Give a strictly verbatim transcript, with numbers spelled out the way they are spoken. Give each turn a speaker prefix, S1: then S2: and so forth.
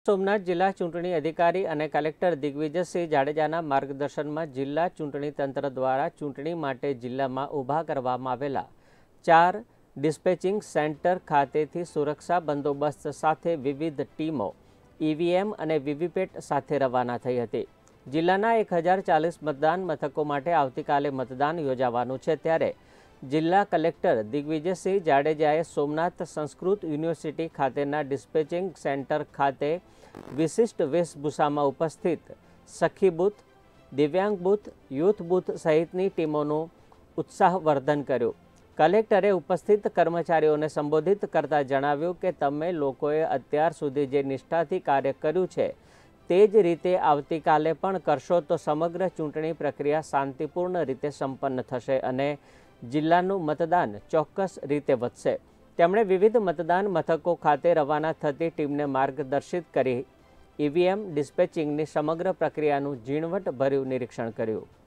S1: સોમનાથ જિલ્લા ચૂંટણી અધિકારી અને કલેક્ટર દિગ્વિજયસિંહ જાડેજાના માર્ગદર્શનમાં જિલ્લા ચૂંટણી તંત્ર દ્વારા ચૂંટણી માટે જિલ્લામાં ઊભા કરવામાં આવેલા ચાર ડિસ્પેચિંગ સેન્ટર ખાતેથી સુરક્ષા બંદોબસ્ત સાથે વિવિધ ટીમો ઈવીએમ અને વીવીપેટ સાથે રવાના થઈ હતી। જિલ્લાના એક હજાર ચાલીસ મતદાન મથકો માટે આવતીકાલે મતદાન યોજાવાનું છે, ત્યારે જિલ્લા કલેક્ટર દિગ્વિજયસિંહ જાડેજાએ સોમનાથ સંસ્કૃત યુનિવર્સિટી ખાતેના ડિસ્પેચિંગ સેન્ટર ખાતે વિશિષ્ટ વેશભૂષામાં ઉપસ્થિત સખી બૂથ, દિવ્યાંગ બૂથ, યુથ બૂથ સહિતની ટીમોનું ઉત્સાહવર્ધન કર્યું। કલેક્ટરે ઉપસ્થિત કર્મચારીઓને સંબોધિત કરતા જણાવ્યું કે તમે લોકોએ અત્યાર સુધી જે નિષ્ઠાથી કાર્ય કર્યું છે તે જ રીતે આવતીકાલે પણ કરશો તો સમગ્ર ચૂંટણી પ્રક્રિયા શાંતિપૂર્ણ રીતે સંપન્ન થશે અને જિલ્લાનું મતદાન ચોક્કસ રીતે વધશે। તેમણે વિવિધ મતદાન મથકો ખાતે રવાના થતી ટીમને માર્ગદર્શિત કરી ઈવીએમ ડિસ્પેચિંગની સમગ્ર પ્રક્રિયાનું ઝીણવટભર્યું નિરીક્ષણ કર્યું।